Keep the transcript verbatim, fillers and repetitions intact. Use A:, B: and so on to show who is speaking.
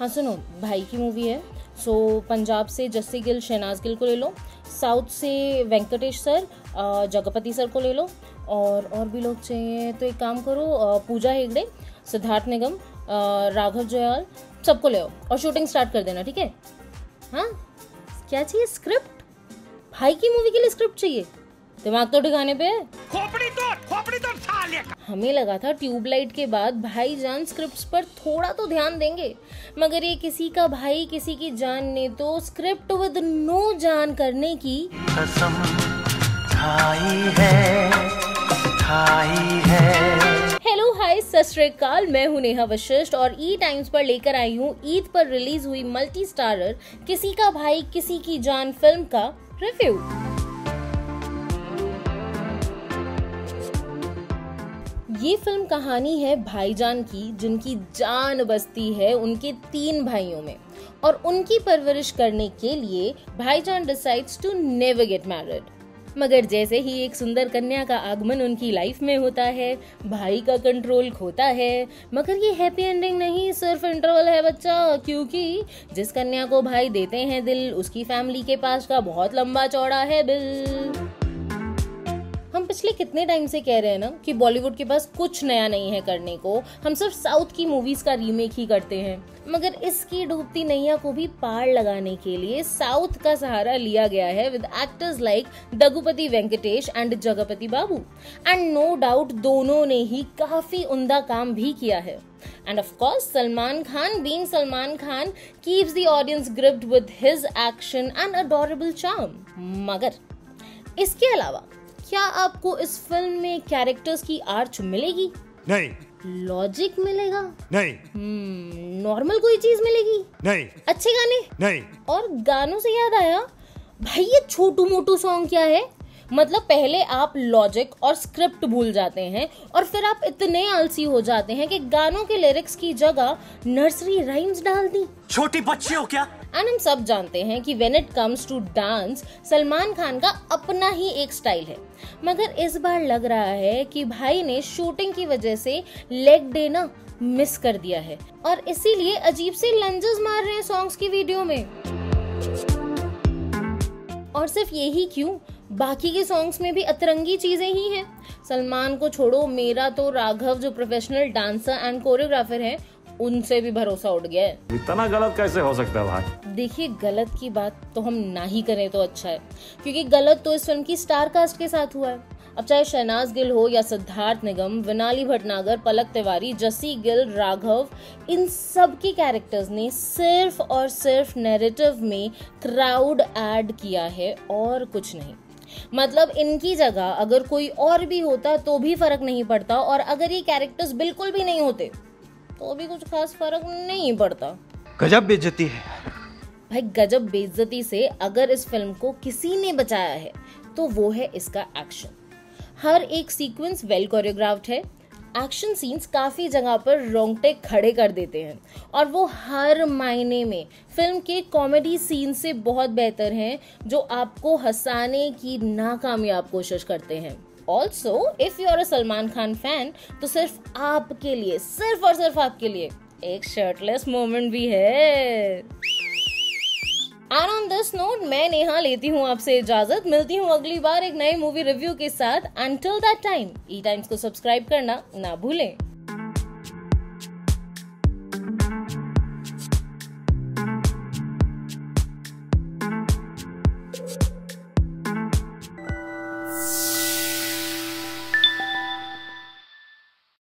A: हाँ सुनो, भाई की मूवी है, सो पंजाब से जस्सी गिल, शहनाज गिल को ले लो, साउथ से वेंकटेश सर, जगपति सर को ले लो, और और भी लोग चाहिए तो एक काम करो, पूजा हेगड़े, सिद्धार्थ निगम, राघव जुयाल, सबको ले आओ और शूटिंग स्टार्ट कर देना, ठीक है? हाँ, क्या चाहिए? स्क्रिप्ट? भाई की मूवी के लिए स्क्रिप्ट चाहिए? दिमाग तो ठिकाने पे है। खोपड़ी तोड़, खोपड़ी तोड़ साले का। हमें लगा था ट्यूबलाइट के बाद भाईजान स्क्रिप्ट्स पर थोड़ा तो ध्यान देंगे, मगर ये किसी का भाई किसी की जान ने तो स्क्रिप्ट विद नो जान करने की कसम खाई है, खाई है। हेलो हाय सत श्री अकाल, मैं हूं नेहा वशिष्ठ और ई टाइम्स पर लेकर आई हूं ईद पर रिलीज हुई मल्टी स्टारर किसी का भाई किसी की जान फिल्म का रिव्यू। ये फिल्म कहानी है भाईजान की, जिनकी जान बसती है उनके तीन भाइयों में, और उनकी परवरिश करने के लिए Bhaijaan decides to never get married. मगर जैसे ही एक सुंदर कन्या का आगमन उनकी लाइफ में होता है, भाई का कंट्रोल खोता है। मगर ये हैप्पी एंडिंग नहीं, सिर्फ इंटरवल है बच्चा, क्योंकि जिस कन्या को भाई देते हैं दिल, उसकी फैमिली के पास का बहुत लंबा चौड़ा है बिल। हम पिछले कितने टाइम से कह रहे हैं ना कि बॉलीवुड के पास कुछ नया नहीं है करने को, हम सिर्फ साउथ की मूवीज का रीमेक ही करते हैं। मगर इसकी डूबती नैया को भी पार लगाने के लिए साउथ का सहारा लिया गया है with actors like Daggubati Venkatesh and Jagapati Babu, and no doubt दोनों ने ही काफी उम्दा काम भी किया है। And of course, Salman Khan, being Salman Khan, keeps the audience gripped with his action and adorable charm. मगर इसके अलावा क्या आपको इस फिल्म में कैरेक्टर्स की आर्च मिलेगी? नहीं। लॉजिक मिलेगा? नहीं। हम्म, नॉर्मल कोई चीज मिलेगी? नहीं। अच्छे गाने? नहीं। और गानों से याद आया, भाई ये छोटू मोटू सॉन्ग क्या है? मतलब पहले आप लॉजिक और स्क्रिप्ट भूल जाते हैं और फिर आप इतने आलसी हो जाते हैं कि गानों के लिरिक्स की जगह नर्सरी राइम्स डाल दी। छोटी बच्ची हो क्या? एंड हम सब जानते हैं कि when it comes to dance, Salman Khan का अपना ही एक स्टाइल है। मगर इस बार लग रहा है कि भाई ने शूटिंग की वजह से लेग डे ना मिस कर दिया है और इसीलिए अजीब से लंजेस मार रहे हैं सॉन्ग्स की वीडियो में। और सिर्फ यही क्यों, बाकी के सॉन्ग्स में भी अतरंगी चीजें ही हैं। सलमान को छोड़ो, मेरा तो राघव जो प्रोफेशनल डांसर एंड कोरियोग्राफर हैं, उनसे भी भरोसा उठ गया है। इतना गलत कैसे हो सकता है भाई? देखिए, गलत की बात तो हम ना ही करें तो अच्छा है, क्योंकि गलत तो इस फिल्म की स्टार कास्ट के साथ हुआ है। अब चाहे शहनाज गिल हो या सिद्धार्थ निगम, विनाली भटनागर, पलक तिवारी, जस्सी गिल, राघव, इन सब के कैरेक्टर्स ने सिर्फ और सिर्फ नैरेटिव में क्राउड ऐड किया है और कुछ नहीं। मतलब इनकी जगह अगर कोई और भी होता तो भी फर्क नहीं पड़ता, और अगर ये कैरेक्टर्स बिल्कुल भी नहीं होते तो भी कुछ खास फर्क नहीं पड़ता। गजब बेइज्जती है भाई, गजब बेइज्जती से अगर इस फिल्म को किसी ने बचाया है तो वो है इसका एक्शन। हर एक सीक्वेंस वेल कोरियोग्राफ्ड है, एक्शन सीन्स काफी जगह पर रोंगटे खड़े कर देते हैं, और वो हर मायने में फिल्म के कॉमेडी सीन से बहुत बेहतर हैं, जो आपको हंसाने की नाकामयाब कोशिश करते हैं। Also if you are a Salman Khan fan, तो सिर्फ आपके लिए, सिर्फ और सिर्फ आपके लिए एक शर्टलेस मोमेंट भी है। And on this note, मैं नेहा लेती हूँ आपसे इजाजत। मिलती हूँ अगली बार एक नए मूवी रिव्यू के साथ। Until that time, E Times को सब्सक्राइब करना ना भूलें।